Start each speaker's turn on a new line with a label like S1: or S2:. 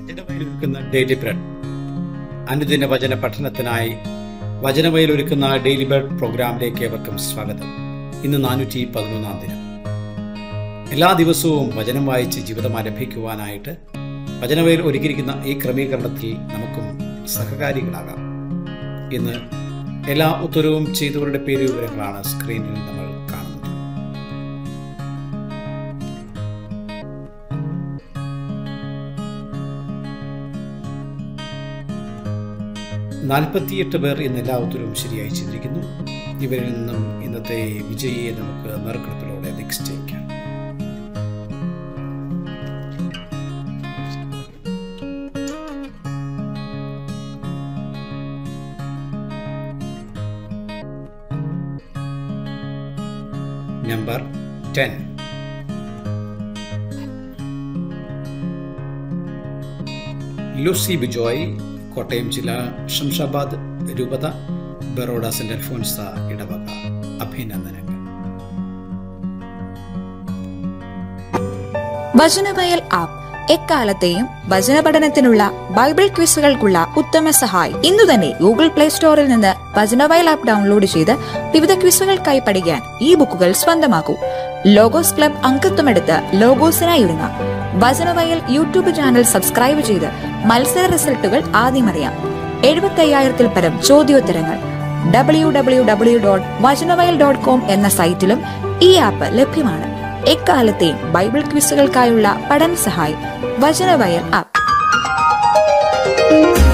S1: വചനവയലൊരുക്കുന്ന daily bread അനുദിന വചന പഠനത്തിനായി വചനവയലൊരുക്കുന്ന ഡെയിലി ബ്രെഡ് പ്രോഗ്രാമിലേക്ക് ഏവർക്കും സ്വാഗതം. ഇന്ന് 411 ദിനം. എല്ലാ ദിവസവും വചനം വായിച്ച് ജീവിതം ആരംഭിക്കുവാനായിട്ട് വചനവയൽ ഒരുക്കിയിരിക്കുന്ന ഈ ക്രമീകരണത്തിൽ നമുക്കും സഹകാരികളാകാം. ഇന്ന് എല്ലാ ഉത്തരവും ചെയ്തവരുടെ പേര് വിവരങ്ങളാണ് സ്ക്രീനിൽ നമ്മൾ കാണുന്നത്. നാൽപ്പത്തിയെട്ട് പേർ ഇന്ന് എല്ലാ ഉത്തരവും ശരിയായി ചെയ്തിരിക്കുന്നു. ഇവരിൽ നിന്നും ഇന്നത്തെ വിജയിയെ നമുക്ക് നറുക്കെടുപ്പിലൂടെ നിശ്ചയിക്കാം. നമ്പർ 10. ലൂസി ബിജോയ്, കോട്ടയം ജില്ല, ശംഷാബാദ് രൂപത, ബറോഡ സെന്റ് അൽഫോൻസ ഇടവക. അഭിനന്ദനങ്ങൾ.
S2: വചനവയൽ ആപ്പ് എക്കാലത്തെയും വചന പഠനത്തിനുള്ള ബൈബിൾ ക്വിസുകൾക്കുള്ള ഉത്തമ സഹായി. ഇന്നു തന്നെ ഗൂഗിൾ പ്ലേ സ്റ്റോറിൽ നിന്ന് വചനവയൽ ആപ്പ് ഡൗൺലോഡ് ചെയ്ത് വിവിധ ക്വിസുകൾക്കായി പഠിക്കാൻ ഈ ബുക്കുകൾ സ്വന്തമാക്കൂ. ലോഗോസ് ക്ലബ് അംഗത്വമെടുത്ത് ലോഗോസിനായി ഒരുങ്ങാം. വചനവയൽ യൂട്യൂബ് ചാനൽ സബ്സ്ക്രൈബ് ചെയ്ത് മത്സര റിസൾട്ടുകൾ ആദ്യം അറിയാം. 75,000-ൽ പരം ചോദ്യോത്തരങ്ങൾ www.vajanavayal.com എന്ന സൈറ്റിലും ഈ ആപ്പ് ലഭ്യമാണ്. എക്കാലത്തെയും ബൈബിൾ ക്വിസുകൾക്കായുള്ള പഠന സഹായി വചനവയൽ ആപ്പ്.